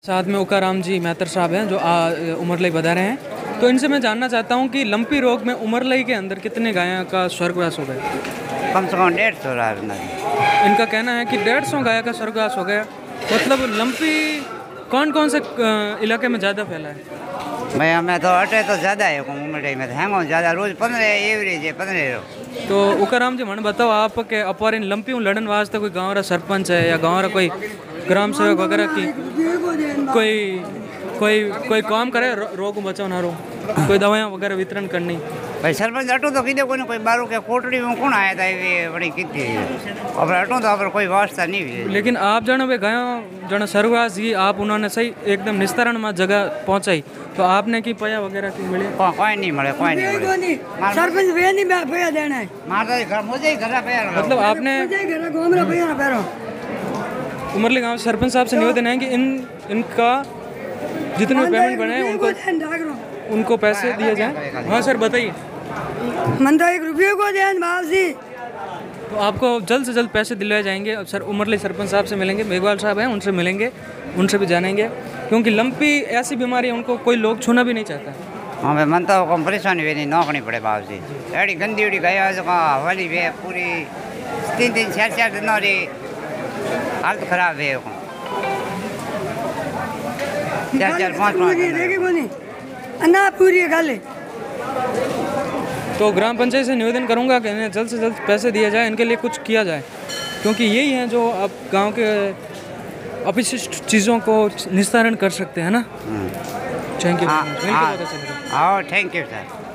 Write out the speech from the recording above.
साथ में उकाराम जी मैतर साहब हैं जो उमरलई बता रहे हैं। तो इनसे मैं जानना चाहता हूँ कि लंपी रोग में उमरलई के अंदर कितने गायों का स्वर्गवास हो गया? कम से कम 150 रहा है। इनका कहना है कि 150 गाय का स्वर्गवास हो गया। मतलब लंपी कौन कौन से इलाके में ज़्यादा फैला है? भाई हमें तो अटे तो ज़्यादा है उमरलई में, हैंगो ज़्यादा रोज 15 एवरेज है 15। तो उकाराम जी मन बताओ आप के अपार इन लंपी लड़न वास्ते कोई गाँव रा सरपंच है या गाँव रा कोई ग्राम सेवक वगैरह की कोई कोई कोई काम करे रोग बचाव कोई दवाइयाँ वगैरह वितरण करनी? भाई सरपंच अटो तो कीधे को कोई बारू के कोटड़ी में कौन आया था ये बड़ी की अब अटो तो अब कोई वास्ता नहीं है। लेकिन आप जानो वे गायों जनो सरवास जी आप उन्होंने सही एकदम निस्तारण में जगह पहुंचाई तो आपने की पया वगैरह की मिले? कोई नहीं मिले, कोई नहीं मिले। सरपंच वे नहीं पया देना है मारता घर मुझे ही घर पे मतलब आपने उमरली गांव सरपंच साहब से निवेदन है कि इनका जितने पेमेंट बने उनको पैसे दिए जाएं। हाँ सर बताइए। मन तो 1 रुपये को दें बाबजी। तो आपको जल्द से जल्द पैसे दिलवाए जाएंगे। अब सर उमरली सरपंच साहब से मिलेंगे, मेघवाल साहब हैं उनसे मिलेंगे, उनसे भी जानेंगे क्योंकि लंपी ऐसी बीमारी है उनको कोई लोग छूना भी नहीं चाहता। हाँ भाई मन तो कम परेशानी हुई नहीं नौकनी पड़े बाबजी। एडी गंदी उड़ी गया हवाली वे पूरी 3-3 4-4 दिन और हालत खराब है। 4-5 अन्ना पूरी गाले। तो ग्राम पंचायत से निवेदन करूंगा कि इन्हें जल्द से जल्द पैसे दिया जाए, इनके लिए कुछ किया जाए क्योंकि यही है जो आप गांव के अपशिष्ट चीज़ों को निस्तारण कर सकते हैं ना। Thank you. हाँ थैंक यू सर।